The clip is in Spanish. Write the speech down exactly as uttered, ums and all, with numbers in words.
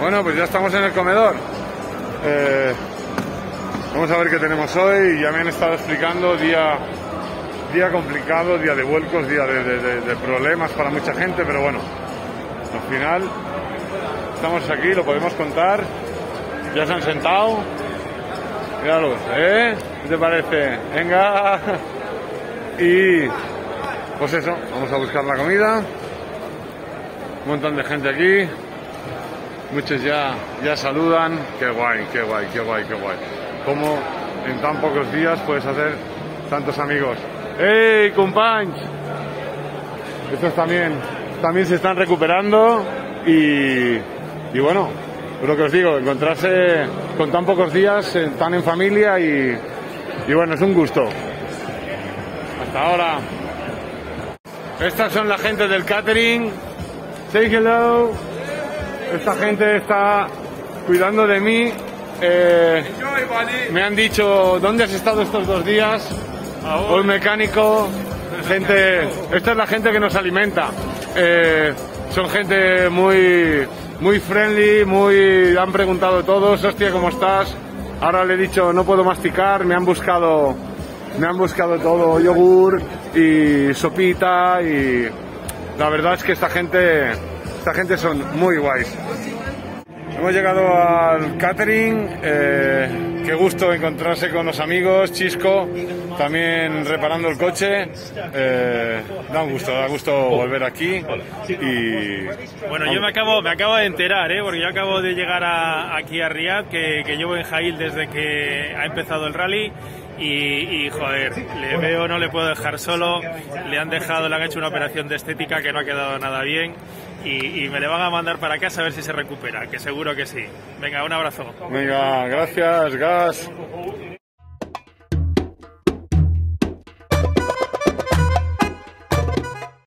Bueno, pues ya estamos en el comedor. Eh, vamos a ver qué tenemos hoy. Ya me han estado explicando, día, día complicado, día de vuelcos, día de, de, de, de problemas para mucha gente, pero bueno, al final estamos aquí, lo podemos contar. Ya se han sentado. Míralos, ¿eh? ¿Qué te parece? Venga. Y pues eso, vamos a buscar la comida. Un montón de gente aquí. Muchos ya, ya saludan. Qué guay, qué guay, qué guay, qué guay. Cómo en tan pocos días puedes hacer tantos amigos. ¡Hey, compañeros! Estos también, también se están recuperando. Y, y bueno, lo que os digo, encontrarse con tan pocos días, tan en familia y, y bueno, es un gusto. Hasta ahora. Estas son la gente del catering. Say hello. Esta gente está cuidando de mí. Eh, me han dicho, ¿dónde has estado estos dos días? Hoy mecánico. Gente, esta es la gente que nos alimenta. Eh, son gente muy, muy friendly, muy, han preguntado todos, hostia, ¿cómo estás? Ahora le he dicho, no puedo masticar, me han buscado, me han buscado todo, yogur y sopita, y la verdad es que esta gente, esta gente son muy guays. Hemos llegado al catering, eh, qué gusto encontrarse con los amigos, Chisco, también reparando el coche, eh, da un gusto, da gusto volver aquí. Y bueno, yo me acabo, me acabo de enterar, ¿eh? Porque yo acabo de llegar a, aquí a Riad, que, que llevo en Jail desde que ha empezado el rally. Y, y joder, le veo, no le puedo dejar solo, le han dejado, le han hecho una operación de estética que no ha quedado nada bien y, y me le van a mandar para casa a ver si se recupera, que seguro que sí. Venga, un abrazo. Venga, gracias, Gas.